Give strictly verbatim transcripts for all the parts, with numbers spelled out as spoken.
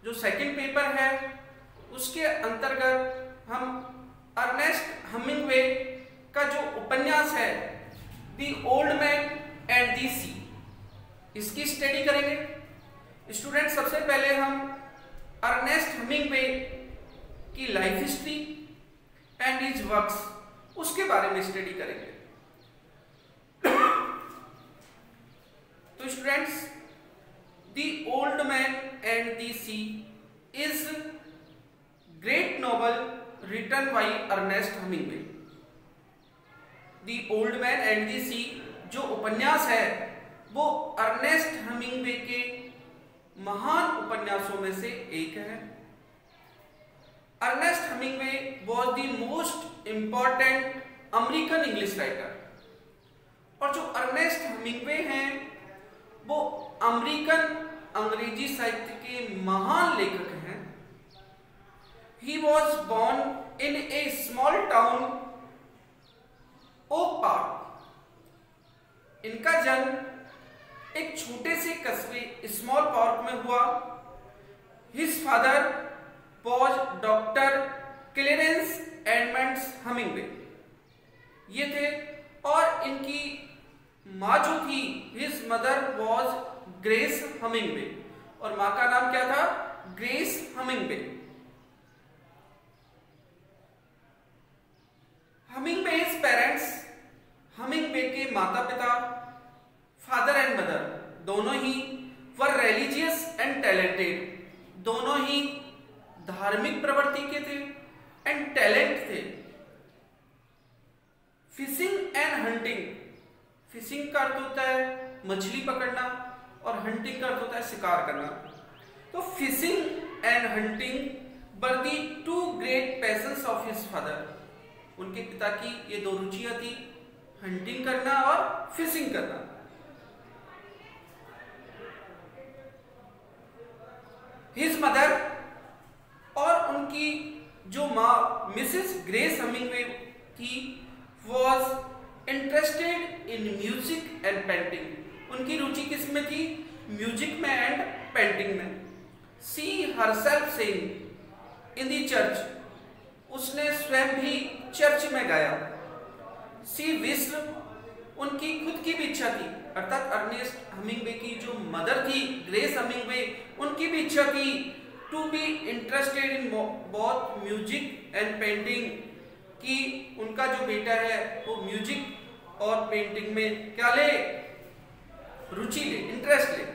जो second paper है उसके अंतर्गत हम अर्नेस्ट हमिंगवे का जो उपन्यास है the old man and the Sea, इसकी स्टडी करेंगे। स्टूडेंट, सबसे पहले हम अर्नेस्ट हमिंगवे की life history and his works उसके बारे में स्टडी करेंगे। तो students, the old man and the Sea is great novel written by Ernest Hemingway. The old man and the Sea जो उपन्यास है वो अर्नेस्ट हमिंगवे के महान उपन्यासों में से एक है। Ernest Hemingway was the most important American English writer, और जो अर्नेस्ट हमिंगवे हैं वो अमेरिकन अंग्रेजी साहित्य के महान लेखक हैं। He was born in a small town Oak Park. इनका जन्म एक छोटे से कस्बे स्मॉल पार्क में हुआ। His father was doctor Clarence Edmonds Hemingway, ये थे, और इनकी माँ जो थी his mother was Grace Hemingway, और माँ का नाम क्या था? ग्रेस हमिंगवे। हमिंगवेज पेरेंट्स, हमिंगवे के माता पिता, फादर एंड मदर दोनों ही वर रिलीजियस एंड टैलेंटेड, दोनों ही धार्मिक प्रवृत्ति के थे एंड टैलेंट थे। फिशिंग एंड हंटिंग, फिशिंग का अर्थ होता है मछली पकड़ना और हंटिंग का अर्थ होता है शिकार करना। तो fishing and hunting were the two great passions of his father. उनके पिता की ये दो रुचियां थी, हंटिंग करना और फिशिंग करना। हिज मदर, और उनकी जो माँ मिसेस ग्रेस हमिंगवे थी, was interested in music and painting. उनकी रुचि किस में थी? म्यूजिक में एंड पेंटिंग में। सी हरसेल्फ सिंग इन दी चर्च, उसने स्वयं भी चर्च में गाया। सी विश्व, उनकी खुद की भी इच्छा थी, अर्थात अर्नेस्ट हमिंगवे की जो मदर थी ग्रेस हमिंगवे, उनकी भी इच्छा थी to be interested in both music and painting, कि उनका जो बेटा है वो म्यूजिक और पेंटिंग में क्या ले? रुचि ले, इंटरेस्ट ले।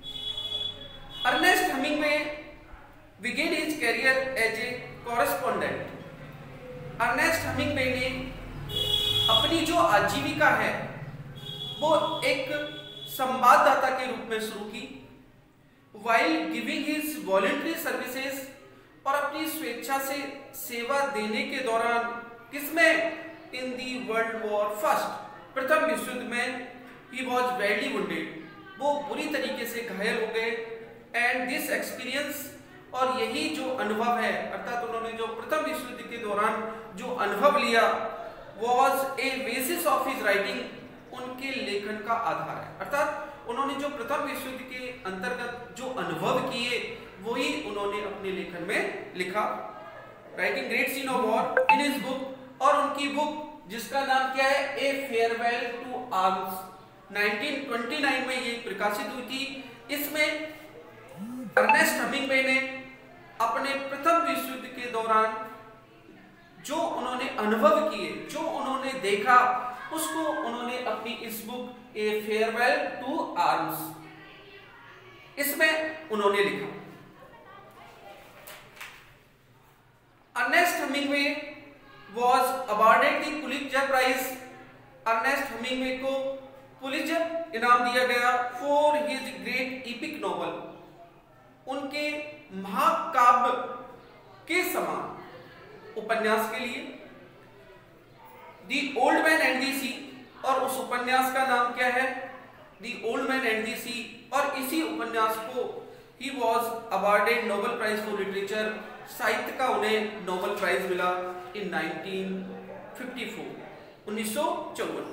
Ernest Hemingway began his career as a correspondent. Ernest Hemingway ने अपनी जो आजीविका है वो एक संवाददाता के रूप में शुरू की। While giving his voluntary services, और अपनी स्वेच्छा से सेवा देने के दौरान, किसमें? In the World War first, प्रथम विश्व युद्ध में, ही वॉज बैडली वुंडेड, वो बुरी तरीके से घायल हो गए। एंड दिस एक्सपीरियंस, और यही जो अनुभव है, अर्थात उन्होंने जो प्रथम विश्व युद्ध के दौरान जो अनुभव लिया, was a basis of his writing, उनके लेखन का आधार है। अर्थात उन्होंने जो प्रथम विश्व युद्ध के अंतर्गत जो अनुभव किए वही उन्होंने अपने लेखन में लिखा। Writing great scene of war in his book, और उनकी बुक जिसका नाम क्या है? A Farewell to Arms, nineteen twenty nine में ये प्रकाशित हुई थी। इसमें अर्नेस्ट हमिंगवे ने अपने प्रथम विश्व युद्ध के दौरान जो उन्होंने अनुभव किए, जो उन्होंने देखा, उसको उन्होंने अपनी इस book A Farewell to Arms इसमें उन्होंने लिखा। Ernest Hemingway was awarded the Pulitzer Prize. Ernest Hemingway को पुलित्जर इनाम दिया गया for his great epic novel, उनके महाकाव्य के समान उपन्यास के लिए। The old man and the Sea, और उस उपन्यास का नाम क्या है? The old man and the Sea, और इसी उपन्यास को ही was awarded Nobel Prize for literature, साहित्य का उन्हें नोबेल प्राइज मिला इन नाइनटीन फिफ्टी फोर, उन्नीस सौ चौवन।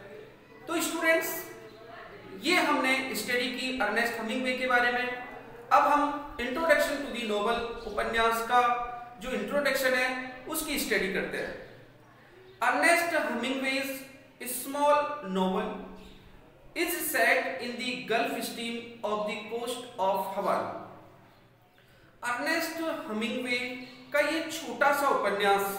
तो स्टूडेंट्स, ये हमने स्टडी की अर्नेस्ट हमिंगवे के बारे में। अब हम इंट्रोडक्शन टू दी नोवेल उपन्यास का जो इंट्रोडक्शन है उसकी स्टडी करते हैं। Ernest Hemingway's small novel is set in the Gulf Stream of the coast of Havana. Ernest Hemingway का ये छोटा सा उपन्यास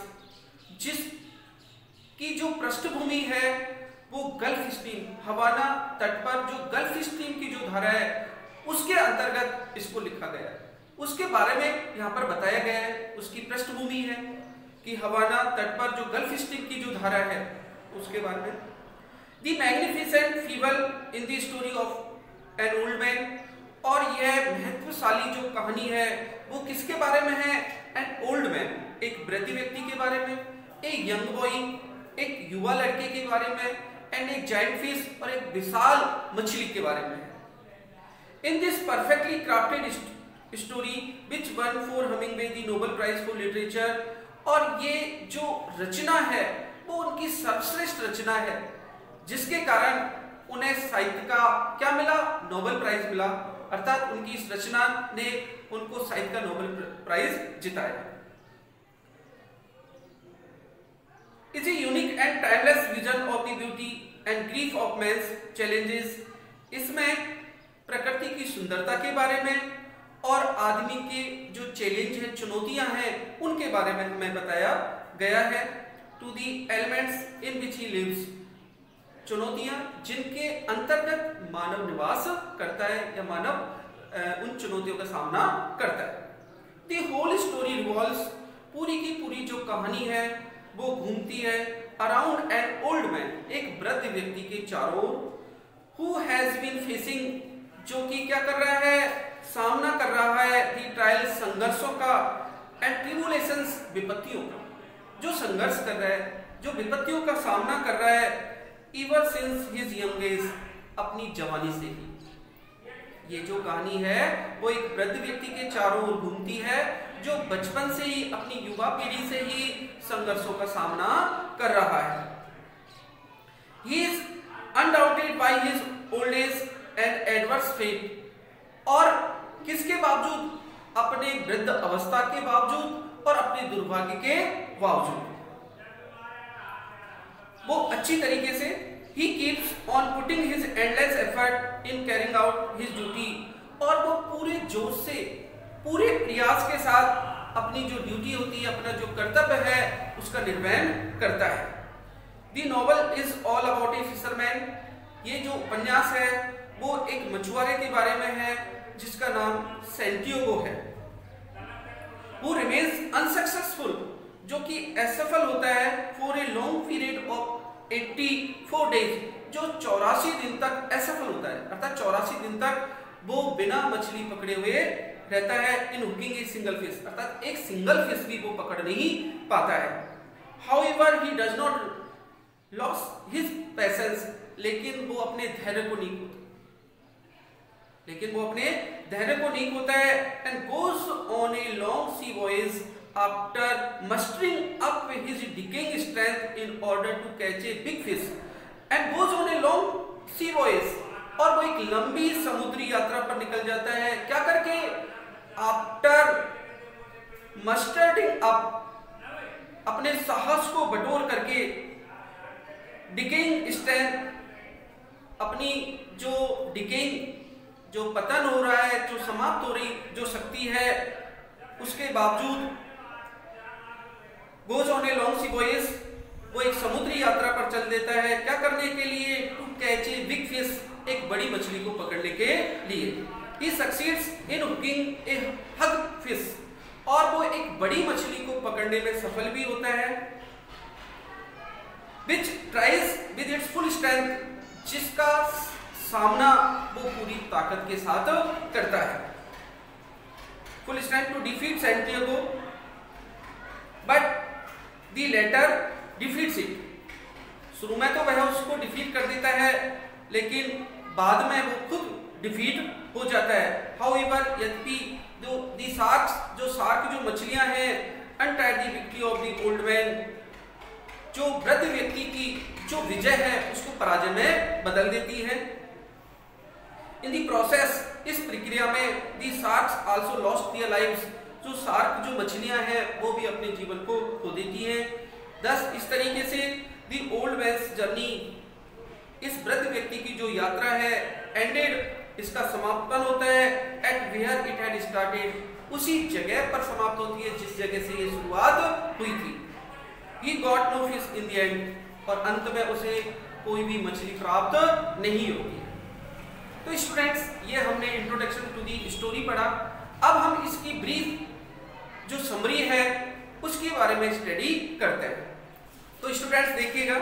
जिसकी जो पृष्ठभूमि है वो गल्फ स्ट्रीम, हवाना तट पर जो गल्फ स्ट्रीम की जो धारा है उसके अंतर्गत इसको लिखा गया है। उसके बारे में यहाँ पर बताया गया है, उसकी पृष्ठभूमि है कि हवाना तट पर जो गल्फ स्ट्रीम की जो धारा है उसके बारे में। The magnificent fable in the story of an old man, और यह महत्वशाली जो कहानी है वो किसके बारे में है? एन ओल्ड मैन, एक वृद्ध व्यक्ति के बारे में, एक यंग बॉय, एक युवा लड़के के बारे में, एंड एक जायंट फिश और एक विशाल मछली के बारे में है। In this perfectly crafted story which won for Hemingway the Nobel Prize for literature, और ये जो रचना है वो उनकी सर्वश्रेष्ठ रचना है जिसके कारण उन्हें साहित्य का क्या मिला? नोबेल प्राइज मिला। अर्थात उनकी इस रचना ने उनको साहित्य का नोबेल प्राइज जिताया। Is a unique and timeless vision of the beauty and grief of man's challenges. इसमें प्रकृति की सुंदरता के बारे में और आदमी के जो चैलेंज हैं, चुनौतियां हैं, उनके बारे में हमें बताया गया है। To the elements in which he lives, चुनौतियां जिनके अंतर्गत मानव निवास करता है या मानव उन चुनौतियों का सामना करता है। दी होल स्टोरी रिवॉल्व्स, पूरी की पूरी जो कहानी है वो घूमती है अराउंड एन ओल्ड मैन, एक वृद्ध व्यक्ति के चारों ओर, हु हैज बीन फेसिंग, जो कि क्या कर रहा है? सामना कर रहा है दी ट्रायल, संघर्षों का, एंड ट्रिबुलेशंस, विपत्तियों का, जो संघर्ष कर रहा है, जो विपत्तियों का सामना कर रहा है ever since his young age, अपनी जवानी से ही। ये जो कहानी है वो एक वृद्ध व्यक्ति के चारों ओर घूमती है जो बचपन से ही, अपनी युवा पीढ़ी से ही संघर्षों का सामना कर रहा है। He is undaunted by his old age and adverse fate, और किसके बावजूद? अपने वृद्ध अवस्था के बावजूद और अपने दुर्भाग्य के बावजूद वो अच्छी तरीके से he keeps on putting his endless effort in carrying out his duty, और वो पूरे जोश से, पूरे प्रयास के साथ अपनी जो ड्यूटी होती है, अपना जो कर्तव्य है उसका निर्वहन करता है। The novel is all about a fisherman, ये जो उपन्यास है वो एक मछुआरे के बारे में है जिसका नाम सेंटियागो है। वो remains unsuccessful, जो कि असफल होता है for a long period of चौरासी डेज, जो चौरासी दिन तक असफल होता है, अर्थात चौरासी दिन तक वो बिना मछली पकड़े हुए रहता है। In hooking a single fish, अर्थात एक सिंगल फिश भी वो पकड़ नहीं पाता है। However he does not lose his patience, लेकिन वो अपने धैर्य को नहीं खोता, लेकिन वो अपने धैर्य को नहीं खोता है। And goes on a long sea voyage after mustering up his decaying strength in order to catch a big fish and goes on a long sea voyage, और वो एक लंबी समुद्री यात्रा पर निकल जाता है, क्या करके? आफ्टर मस्टरिंग अप, अपने साहस को बटोर करके, डिकेइंग स्ट्रेंथ, अपनी जो डिकेइंग, जो पतन हो रहा है, जो समाप्त हो रही जो शक्ति है, उसके बावजूद goes on a long sea voyage, वो एक समुद्री यात्रा पर चल देता है, क्या करने के लिए? To catch a big fish, एक बड़ी मछली को पकड़ने के लिए। He succeeds in hooking a huge fish, और वो एक बड़ी मछली को पकड़ने में सफल भी होता है। Which tries with its full strength, जिसका सामना वो पूरी ताकत के साथ करता है। Full strength to defeat Santiago, but the latter defeats it, शुरू में तो वह उसको डिफीट कर देता है लेकिन बाद में वो खुद डिफीट हो जाता है। हाउएवर, यद्यपि जो दी शार्क्स, जो शार्क जो मछलियां हैं, untied the victory of the old man, जो वृद्ध व्यक्ति की जो विजय है उसको पराजय में बदल देती है। इन दी प्रोसेस इस प्रक्रिया में the sharks also lost their lives, जो शार्क जो मछलियां हैं वो भी अपने जीवन को खो देती हैं। दस इस तरीके से दी ओल्ड मैन्स जर्नी, इस वृद्ध व्यक्ति की जो यात्रा है एंडेड, इसका समापन होता है at where it had started, उसी जगह पर समाप्त होती है जिस जगह से ये शुरुआत हुई थी। He got no fish in the end, और अंत में उसे कोई भी मछली प्राप्त नहीं होगी। तो स्टूडेंट्स, ये हमने इंट्रोडक्शन टू दी स्टोरी पढ़ा। अब हम इसकी ब्रीफ जो समरी है उसके बारे में स्टडी करते हैं। तो स्टूडेंट्स देखिएगा,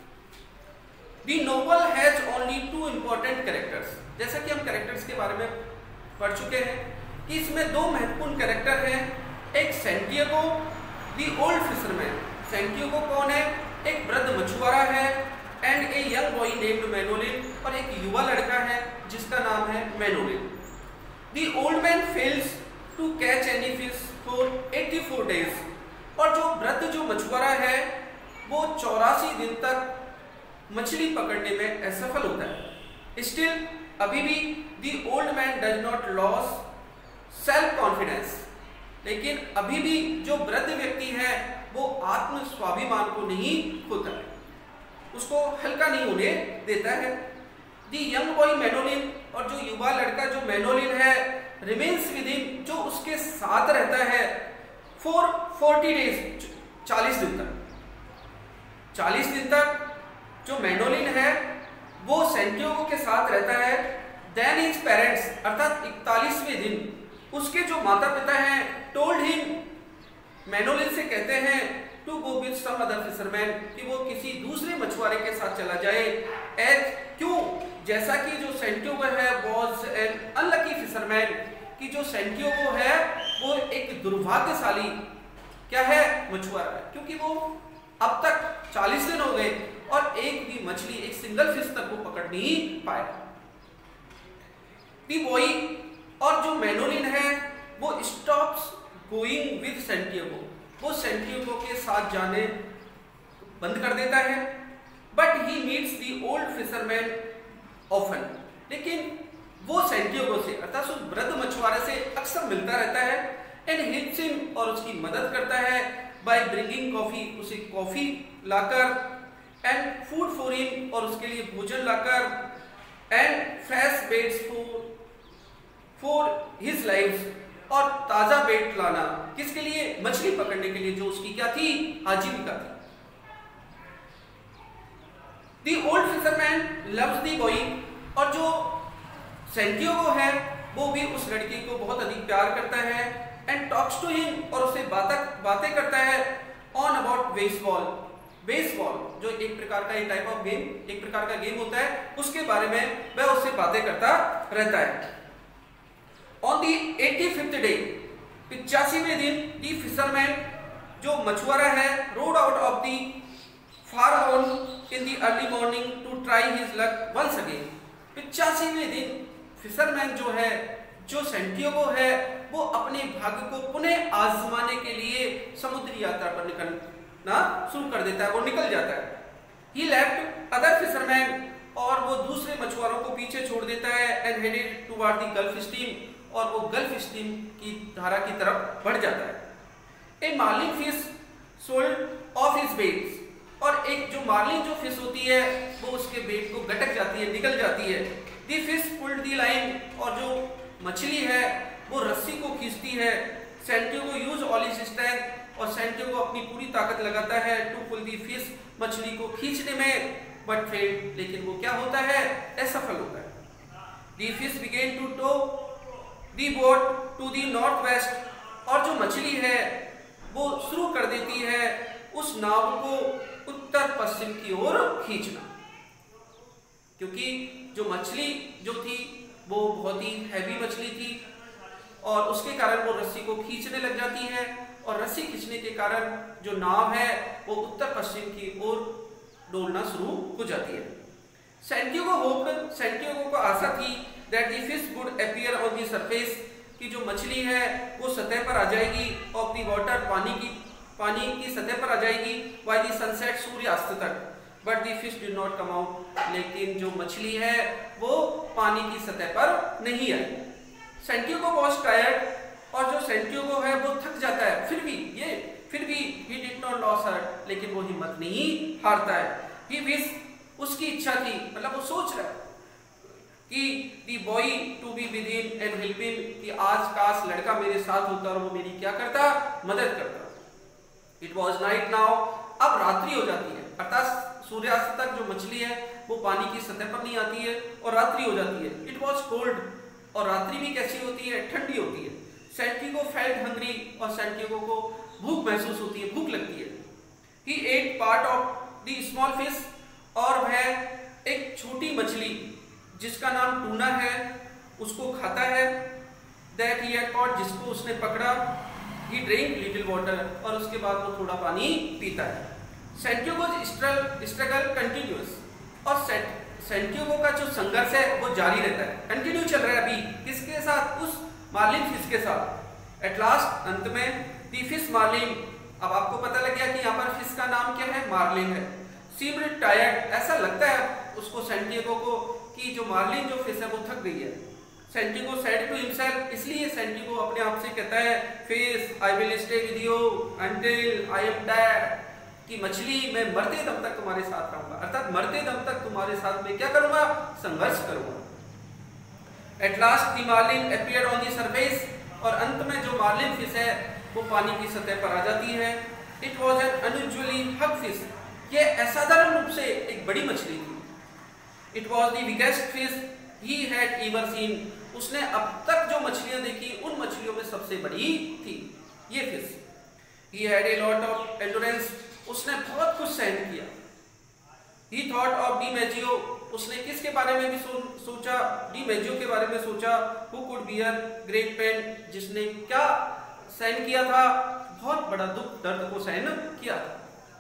the novel has only two important characters, जैसा कि हम कैरेक्टर्स के बारे में पढ़ चुके हैं कि इसमें दो महत्वपूर्ण कैरेक्टर हैं, एक Santiago the old fisherman, Santiago कौन है, एक वृद्ध मछुआरा है, and a young boy named Manolin, और एक युवा लड़का है जिसका नाम है Manolin. The old man fails to catch any fish for चौरासी डेज, और जो वृद्ध जो मछुआरा है वो चौरासी दिन तक मछली पकड़ने में असफल होता है। स्टिल अभी भी the old man does not lose self confidence, लेकिन अभी भी जो वृद्ध व्यक्ति है वो आत्म स्वाभिमान को नहीं खोता है, उसको हल्का नहीं होने देता है। द यंग बॉय मैनोलिन, और जो युवा लड़का जो मैनोलिन है, रिमेन्स विद हिम, जो उसके साथ रहता है फॉर फोर्टी डेज, चालीस दिन तक, चालीस दिन तक जो मैनोलिन है वो सैंटियागो के साथ रहता है। देन हिज पेरेंट्स, अर्थात इकतालीसवें दिन उसके जो माता पिता हैं टोल्ड हिम, मैनोलिन से कहते हैं to go with some other fisherman, कि वो किसी दूसरे मछुआरे के साथ चला जाए। एज क्यों, जैसा कि जो सैंटियागो है वाज एन अनलकी फिशरमैन, कि जो सैंटियागो है वो एक दुर्भाग्यशाली क्या है मछुआरा है, क्योंकि वो अब तक चालीस दिन हो गए और एक भी मछली, एक सिंगल फिश तक वो पकड़ नहीं पाया। दी बॉय, और जो मैनोलिन है वो स्टॉप्स गोइंग विद सैंटियागो, वो सैंटियागो के साथ जाने बंद कर देता है। But he meets the old fisherman often, लेकिन वो सैंटियागो से अर्थात उस वृद्ध मछुआरे से अक्सर मिलता रहता है। एंड हेल्प्स हिम, और उसकी मदद करता है बाय ब्रिंगिंग कॉफी, उसे कॉफी लाकर, एंड फूड फॉर हिम, और उसके लिए भोजन लाकर, and fresh baits for for his lives, और ताजा बेट लाना किसके लिए, मछली पकड़ने के लिए, जो उसकी क्या थी, आजीविका थी। The old fisherman loves the boy, और जो सैंटियागो है वो भी उस लड़की को बहुत अधिक प्यार करता है। एंड टॉक्स टू हिम, और उससे बातें बातें करता है ऑन अबाउट बेसबॉल, बेसबॉल जो एक प्रकार का एक टाइप ऑफ गेम, एक प्रकार का गेम होता है, उसके बारे में वह उससे बातें करता रहता है। On the eighty fifth day, पिचासीवें दिन, दी फिशरमैन जो मछुआरा है rowed out of the far on in the early morning to try his luck once again. पिचासीवें दिन फिशरमैन जो है, जो सैंटियागो है, वो अपने भाग्य को पुनः आजमाने के लिए समुद्री यात्रा पर निकलना शुरू कर देता है, वो निकल जाता है। ही लेफ्ट अदर फिशरमैन, और वो दूसरे मछुआरों को पीछे छोड़ देता है। And headed toward the Gulf Stream, और वो गल्फ स्ट्रीम की धारा की तरफ बढ़ जाता है। A marlin fish sold off his baits, और एक जो मार्लिन जो फिश होती है वो उसके बेट को गटक जाती है, निकल जाती है। The fish pulled the line, और जो मछली है वो रस्सी को खींचती है। Santiago use all his strength, और सैंटियागो अपनी पूरी ताकत लगाता है टू पुल दी फिश, मछली को खींचने में, बट फेल्ड, लेकिन वो क्या होता है, असफल होता है। The fish began to tow the boat to the north west, और जो मछली है वो शुरू कर देती है उस नाव को उत्तर पश्चिम की ओर खींचना, क्योंकि जो मछली जो थी वो बहुत ही हैवी मछली थी, और उसके कारण वो रस्सी को खींचने लग जाती है, और रस्सी खींचने के कारण जो नाव है वो उत्तर पश्चिम की ओर डोलना शुरू हो जाती है। सैंटियागो होप्ड, सैंटियागो को आशा थी that the fish would appear on the surface, कि जो मछली है वो सतह पर आ जाएगी, ऑफ द वाटर, पानी की पानी की सतह पर आ जाएगी, बाय द सनसेट, सूर्यास्त तक। But the fish did not come out, लेकिन जो मछली है वो पानी की सतह पर नहीं आई। सेंटियागो वाज टायर्ड, और जो सेंटियागो है वो थक जाता है, फिर भी ये फिर भी he did not lose heart, लेकिन वो हिम्मत नहीं हारता है। ही विश, उसकी इच्छा थी, मतलब वो सोच रहा है कि the boy to be with him and help him, कि आज काश लड़का मेरे साथ होता और वो मेरी क्या करता, मदद करता। इट वॉज नाइट नाउ, अब रात्रि हो जाती है, अर्थात सूर्यास्त तक जो मछली है वो पानी की सतह पर नहीं आती है और रात्रि हो जाती है। इट वॉज कोल्ड, और रात्रि भी कैसी होती है, ठंडी होती है। सेंटियागो फेल्ट हंग्री, और सेंटियागो को भूख महसूस होती है, भूख लगती है। He ate part of the small fish, और वह एक छोटी मछली जिसका नाम टूना है उसको खाता है। दैट ही हैड कॉट, जिसको उसने पकड़ा। ही ड्रिंक लिटिल वाटर, और उसके बाद वो थोड़ा पानी पीता है। सेंटियागो's स्ट्रगल कंटिन्यूअस, और सेंटियागो का जो संघर्ष है वो जारी रहता है, कंटिन्यू चल रहा है अभी किसके साथ, उस मार्लिन फिश के साथ। एट लास्ट, अंत में, दी फिश मार्लिन, अब आपको पता लग गया कि यहाँ पर फिश का नाम क्या है, मार्लिन है। सीम्ड टायर्ड, ऐसा लगता है उसको सेंटियागो को कि जो मार्लिन जो फिश है वो थक गई है। सेंटियागो सेड टू हिमसेल्फ, इसलिए सेंटियागो अपने आप से कहता है, fish I will stay with you until I am dead, कि मछली मैं मरते दम तक तुम्हारे साथ रहूंगा, अर्थात मरते दम तक तुम्हारे साथ मैं क्या करूंगा, संघर्ष करूंगा। At last the marlin appeared on the surface, और अंत में जो मार्लिन फिश है वो पानी की सतह पर आ जाती है। It was an unusually huge fish, ये असाधारण रूप से एक बड़ी मछली थी। It was the biggest fish he had ever seen, उसने अब तक जो मछलियां देखी उन मछलियों में सबसे बड़ी थी ये fish. He had a lot of endurance, उसने बहुत कुछ सहन किया। He thought of DiMaggio, उसने किसके बारे में भी सो, सोचा, डी मैजियो के बारे में सोचा। Who could bear great pain, जिसने क्या सहन किया था, बहुत बड़ा दुख दर्द को सहन किया था।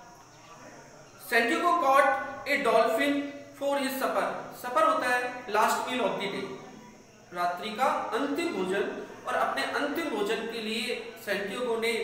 Santiago caught a dolphin for his supper, supper होता है last meal of the day, रात्रि का अंतिम भोजन, और अपने अंतिम भोजन के लिए सेंटियागो ने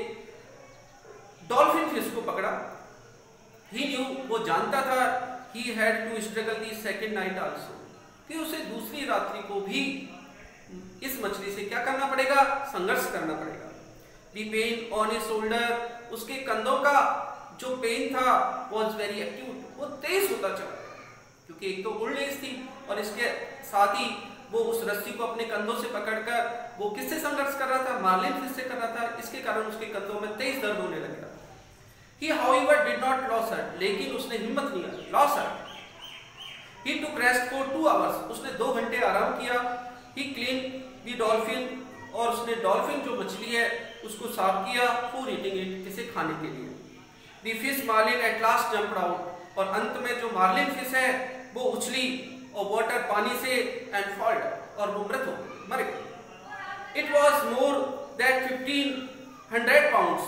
डॉल्फिन फिश को पकड़ा। ही न्यू, वो जानता था, he had to struggle the second night also, कि उसे दूसरी रात्रि को भी इस मछली से क्या करना पड़ेगा, संघर्ष करना पड़ेगा। The pain on his shoulder, उसके कंधों का जो पेन था वॉज वेरी एक्यूट, वो तेज होता चला, क्योंकि एक तो ओल्ड एज थी और इसके साथ ही वो उस रस्सी को अपने कंधों से पकड़कर वो किससे संघर्ष कर रहा था, मार्लिन फिश से कर रहा था, इसके कारण उसके कंधों में तेज दर्द होने लगा। He however did not lose her, लेकिन उसने हिम्मत नहीं हारी, lose her. He took rest for two hours, उसने दो घंटे आराम किया। He cleaned the dolphin, और उसने डॉल्फिन जो मछली है उसको साफ किया, for eating it, इसे खाने के लिए। The fish marlin at last jumped out, और अंत में जो मार्लिन फिश है वो उछली और वाटर पानी से एंड फॉल्ड, और वो मृत हो मर गई। It was more that fifteen hundred pounds,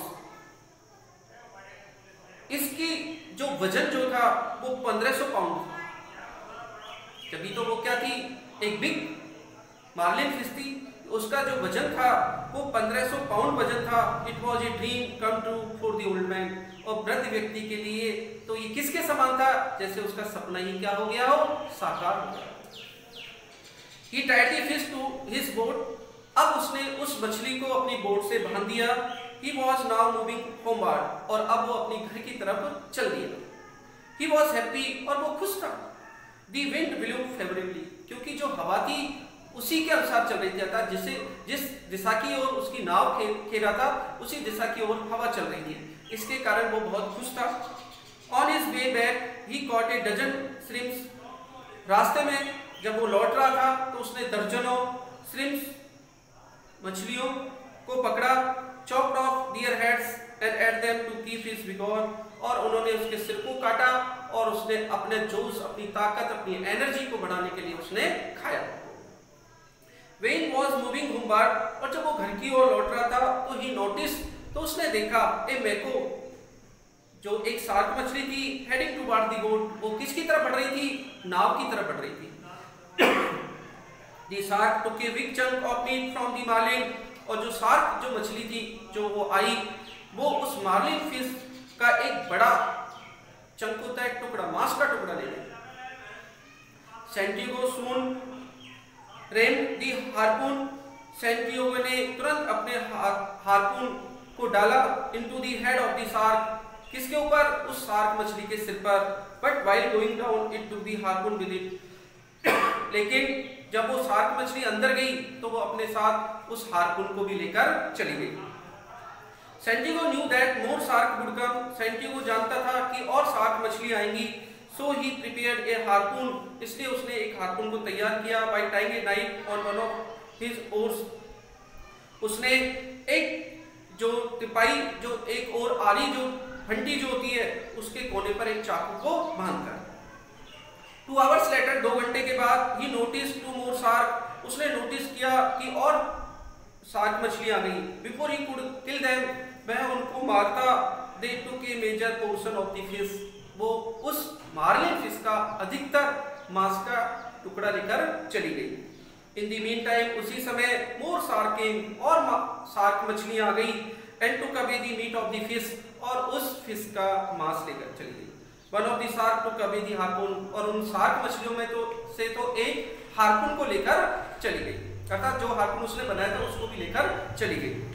इसकी जो वजन जो था वो पंद्रह सौ पाउंड था। तभी तो वो क्या थी, एक बिग मार्लिन फिश थी, उसका जो वजन था वो पंद्रह सौ पाउंड वजन था। It was a dream come true for the old man, और वृद्ध व्यक्ति के लिए तो ये किसके समान था, जैसे उसका सपना ही क्या हो गया हो, साकार हो गया। He tied the fish to his boat, अब उसने उस मछली को अपनी बोट से बांध दिया। He was now moving homeward, और अब वो अपने घर की तरफ चल दिया। He was happy, और वो खुश था। The wind blew favorably, क्योंकि जो हवा थी उसी के अनुसार चल रही थी, अर्थात जिसे जिस दिशा की ओर उसकी नाव खे, खेरा था उसी दिशा की ओर हवा चल रही थी, इसके कारण वो बहुत खुश था। On his way back, he caught a dozen shrimps, रास्ते में जब वो लौट रहा था तो उसने दर्जनों श्रिम्प्स मछलियों को पकड़ा। chopped off their heads and ate them to keep his vigor, और उन्होंने उसके सिर को काटा और उसने अपने जोश, अपनी ताकत, अपनी एनर्जी को बढ़ाने के लिए उसने खाया। When was moving homeward, और जब वो घर की ओर लौट रहा था तो he noticed, तो उसने देखा ए मैको, जो एक शार्क मछली थी, heading toward the boat, वो किसकी तरफ बढ़ रही थी, नाव की तरफ बढ़ रही थी। The shark took a big chunk of meat from the marlin, और जो शार्क जो मछली थी जो वो आई, वो उस मार्लिन फिश का एक बड़ा चंक होता है, टुकड़ा, मांस का टुकड़ा ले लिया। Santiago soon ran the harpoon, सैंटियागो ने तुरंत अपने हार्पून को डाला into the head of the shark, किसके ऊपर? उस शार्क मछली के सिर पर। But while going down it to the harpoon with it, लेकिन जब वो शार्क मछली अंदर गई तो वो अपने साथ उस हार्पून को भी लेकर चली गई। Santiago knew that more shark would come, सैंटियागो जानता था कि और शार्क मछली आएंगी। सो ही प्रिपेयर्ड ए हार्पून, इसलिए उसने एक हार्पून को तैयार किया। By tying a knife on one of his oars, उसने एक जो तिपाई जो एक और आरी जो फंटी जो होती है उसके कोने पर एक चाकू को बांधकर। टू आवर्स लेटर, दो घंटे के बाद, he notice two more shark, उसने नोटिस किया कि और शार्क मछली आ गई। Before he could kill them, वह उनको मारता। They took a major portion of the fish, वो उस मार्लिन फिश का अधिकतर मांस का टुकड़ा लेकर चली गई। इन द मीन टाइम, उसी समय मोर शार्क केम, और शार्क मछली आ गई। And took away the meat of the fish, और उस फिश का मांस लेकर चली गई। One of the shark took away the harpoon, और उन शार्क मछलियों में तो से तो एक हार्पून को लेकर चली गई, अर्थात जो हार्पून उसने बनाया था उसको भी लेकर चली गई।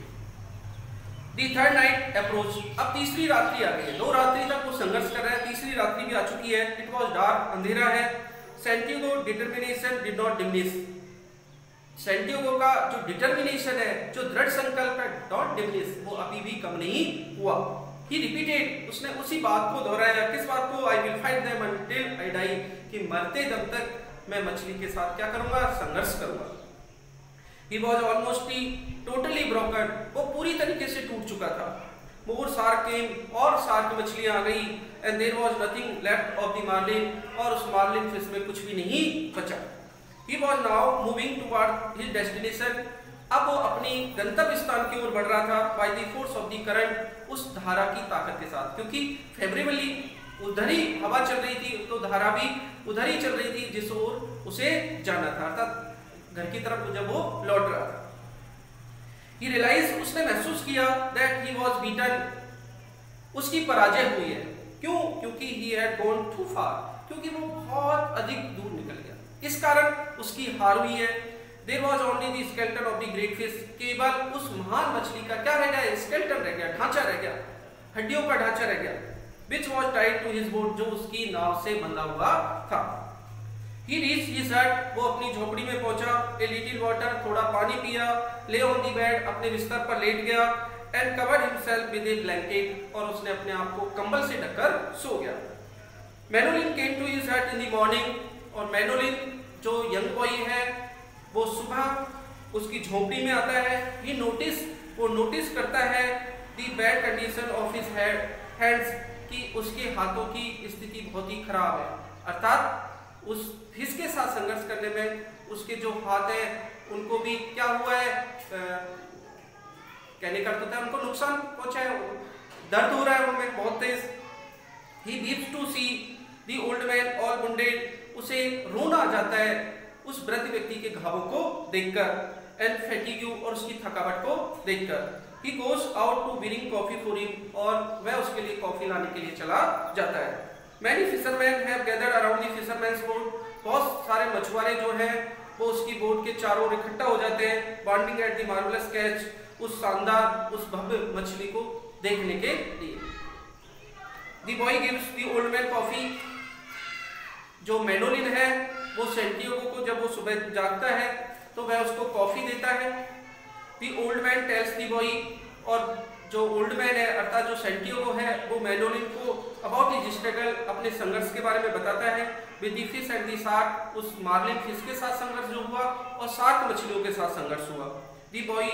दी थर्ड नाइट अप्रोच, अब तीसरी रात्रि आ गई है। दो रात्रि तक वो संघर्ष कर रहा है, तीसरी रात्रि भी आ चुकी है। इट वॉज डार्क, अंधेरा है। Santiago determination did not diminish, Santiago का जो डिटर्मिनेशन है, जो दृढ़ संकल्प है, डॉट डिमिनिश, वो अभी भी कम नहीं हुआ। ही रिपीटेड, उसने उसी बात को दोहराया। किस बात को? I will fight them until I die, कि मरते दम तक मैं मछली के साथ क्या करूंगा? संघर्ष करूंगा। He was almost totally broken, वो पूरी तरीके से टूट चुका था। More shark came, और शार्क मछलियां आ गई। And there was nothing left of the marlin, और उस marlin fish में कुछ भी नहीं बचा। He was now moving toward his destination, अब वो अपनी गंतव्य स्थान की ओर बढ़ रहा था। By the force of the current, उस धारा की ताकत के साथ, क्योंकि फेवरेबली उधर ही हवा चल रही थी, तो धारा भी उधर ही चल रही थी जिस ओर उसे जाना था, अर्थात घर की तरफ जब वो लौट रहा था। He realized, उसने महसूस किया that he was beaten, उसकी पराजय हुई है। क्यों? क्योंकि he had gone too far, क्योंकि वो बहुत अधिक दूर निकल गया, इस कारण उसकी हार हुई है। There was only the skeleton of the great fish, केवल उस महान मछली का क्या रह गया? skeleton रह गया, ढांचा रह गया, हड्डियों का ढांचा रह गया। Which was tied to his boat, जो उसकी नाव से बंधा हुआ था। He reached his hut, वो अपनी झोपड़ी में पहुंचा। A little water, थोड़ा पानी पिया। Lay on the bed, अपने बिस्तर पर लेट गया। And covered himself with a blanket, और उसने अपने आप को कंबल से ढककर सो गया। Manolin came to his hut in the morning, और Manolin जो यंग बॉय है वो सुबह उसकी झोपड़ी में आता है। He noticed, वो नोटिस करता है the bad condition of his hands, कि उसके हाथों की स्थिति बहुत ही खराब है, अर्थात उस फिश के साथ संघर्ष करने में उसके जो हाथ हैं उनको भी क्या हुआ है? कहने का अर्थ है उनको नुकसान पहुंचा है, दर्द हो रहा है उनमें बहुत तेज। He weeps to see the old man all wounded, उसे रोना आ जाता है उस वृद्ध व्यक्ति के घावों को देखकर। And fatigue, और उसकी थकावट को देखकर। He goes out to bring coffee for him, और वह उसके लिए कॉफी लाने के लिए चला जाता है। Many fishermen have gathered around the fisherman's boat, बहुत सारे मछुआरे जो हैं वो उसकी बोट के चारों ओर इकट्ठा हो जाते हैं। Bonding at the marvelous catch, उस शानदार उस भव्य मछली को देखने के लिए। The boy gives the old man coffee, जो मेनोलिन है वो सैंटियागो को जब वो सुबह जागता है तो वह उसको कॉफी देता है। The old man tells the boy, और जो ओल्ड मैन है अर्थात जो सैंटियागो है वो मेनोलिन को अबाउट हिज स्ट्रगल, अपने संघर्ष के बारे में बताता है। With the fish and the shark, उस मार्लिन फिश के साथ संघर्ष जो हुआ और शार्क मछलियों के साथ संघर्ष हुआ। The boy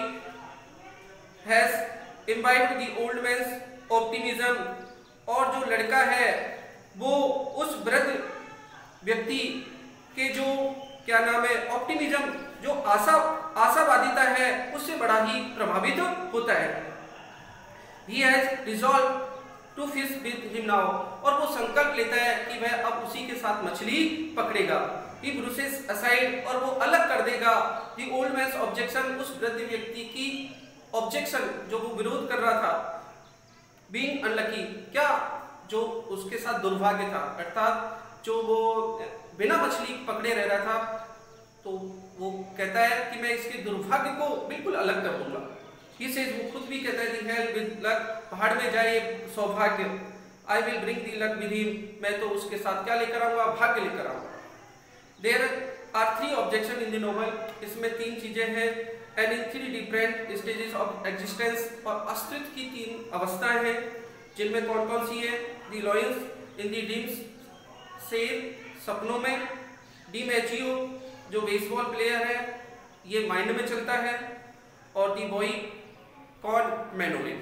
has imbibed the old man's optimism, और जो लड़का है वो उस वृद्ध व्यक्ति के जो क्या नाम है ऑप्टिमिज्म, जो आशा आशावादिता है उससे बड़ा ही प्रभावित होता है। He has resolved to fish with him now, और वो संकल्प लेता है कि वह अब उसी के साथ मछली पकड़ेगा। He brushes aside, और वो अलग कर देगा the old man's objection, उस वृद्ध व्यक्ति की objection जो वो विरोध कर रहा था। Being unlucky, क्या जो उसके साथ दुर्भाग्य था, अर्थात जो वो बिना मछली पकड़े रह रहा था, तो वो कहता है कि मैं इसके दुर्भाग्य को बिल्कुल अलग कर दूंगा। He says, वो खुद भी कहता है दी हेल विद लक, पहाड़ में जाए सौभाग्य, I will bring the luck with him, मैं तो उसके साथ क्या लेकर आऊंगा, भाग्य लेकर आऊंगा। There are three objection in the novel, इसमें तीन चीजें हैं, and in three different stages of existence, और अस्तित्व की तीन अवस्थाएं हैं, जिनमें कौन कौन सी है, दी लॉयंस इन दी ड्रीम्स, शेर सपनों में, डी मैचियो जो बेसबॉल प्लेयर है ये माइंड में चलता है, और दी बॉय कौन, मैनोलिन।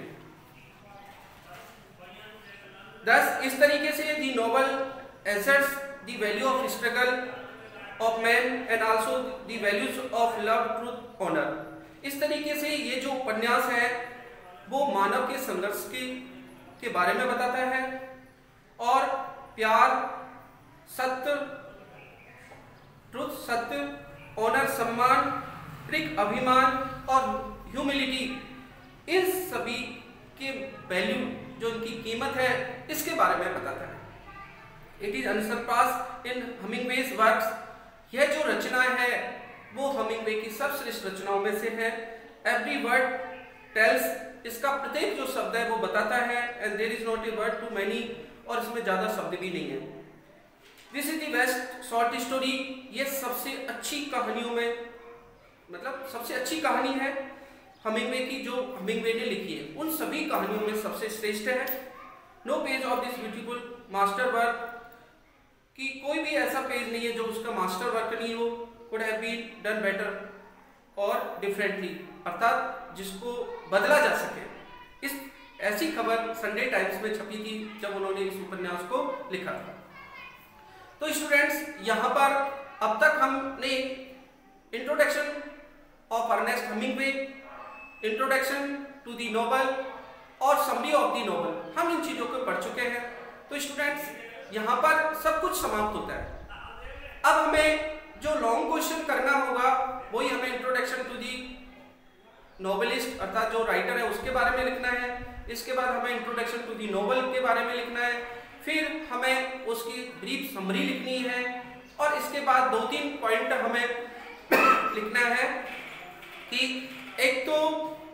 दस इस तरीके से the novel asserts the value of struggle of man and also the values of love, truth, honour. इस तरीके से ये जो उपन्यास है वो मानव के संघर्ष के के बारे में बताता है, और प्यार, सत्य, ट्रुथ सत्य, ऑनर सम्मान, ट्रिक अभिमान, और ह्यूमिलिटी, इन सभी के वैल्यू जो इनकी कीमत है इसके बारे में बताता है। It is unsurpassed in Hemingway's works, यह जो रचना है वो हमिंगवे की सर्वश्रेष्ठ रचनाओं में से है। एवरी वर्ड टेल्स, इसका प्रत्येक जो शब्द है वो बताता है, and there is not a word too many, और इसमें ज्यादा शब्द भी नहीं है। This is the best short story, ये सबसे अच्छी कहानियों में, मतलब सबसे अच्छी कहानी है हमिंगवे की जो हमिंगवे ने लिखी है, उन सभी कहानियों में सबसे श्रेष्ठ है। No page of this beautiful master work, कि कोई भी ऐसा पेज नहीं है जो उसका मास्टर वर्क नहीं हो, could have been done better or differently, अर्थात जिसको बदला जा सके। इस ऐसी खबर संडे टाइम्स में छपी थी जब उन्होंने इस उपन्यास को लिखा था। तो स्टूडेंट्स, यहाँ पर अब तक हमने introduction of Ernest Hemingway, introduction to the novel और समरी ऑफ दी नोवेल, हम इन चीजों को पढ़ चुके हैं। तो स्टूडेंट्स, यहाँ पर सब कुछ समाप्त होता है। अब हमें जो लॉन्ग क्वेश्चन करना होगा वही हमें इंट्रोडक्शन टू दी नोवेलिस्ट अर्थात जो राइटर है उसके बारे में लिखना है। इसके बाद हमें इंट्रोडक्शन टू दी नोवेल के बारे में लिखना है, फिर हमें उसकी ब्रीफ समरी लिखनी है, और इसके बाद दो तीन पॉइंट हमें लिखना है कि एक तो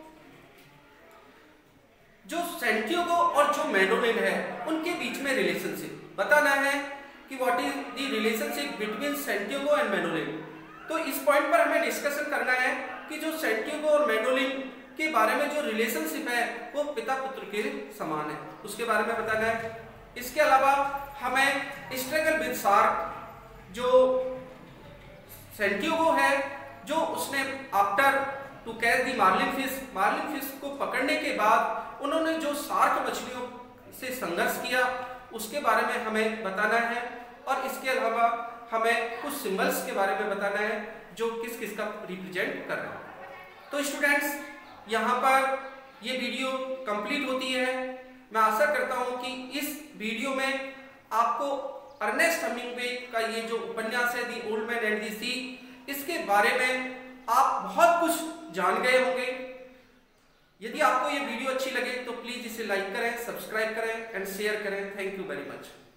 जो सैंटियागो और जो मैनोलिन है उनके बीच में रिलेशनशिप बताना है कि what is the relationship between Santiago and Manolin. तो इस पॉइंट पर हमें डिस्कशन करना है कि जो सैंटियागो और मैनोलिन के बारे में जो रिलेशनशिप है वो पिता पुत्र के समान है, उसके बारे में बताना है। इसके अलावा हमें स्ट्रगल विद शार्क, जो सैंटियागो है जो उसने after to catch the marlin fish, marlin fish को पकड़ने के बाद उन्होंने जो शार्क मछलियों से संघर्ष किया उसके बारे में हमें बताना है, और इसके अलावा हमें कुछ सिंबल्स के बारे में बताना है जो किस किस का रिप्रेजेंट कर रहा है। तो स्टूडेंट्स, यहाँ पर ये वीडियो कंप्लीट होती है। मैं आशा करता हूँ कि इस वीडियो में आपको अर्नेस्ट हमिंगवे का ये जो उपन्यास है the old man and the sea, इसके बारे में आप बहुत कुछ जान गए होंगे। यदि आपको ये वीडियो अच्छी लगे तो प्लीज इसे लाइक करें, सब्सक्राइब करें एंड शेयर करें। Thank you very much.